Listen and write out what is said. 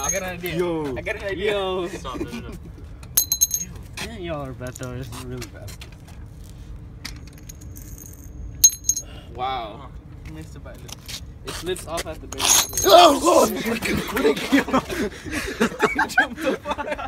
I got an idea. Yo. I got an idea. Yo. Stop, no. Yeah, y'all are bad though. This is really bad. Wow. Oh, missed it by a little. It slips off at the base. Oh, Jumped the fire.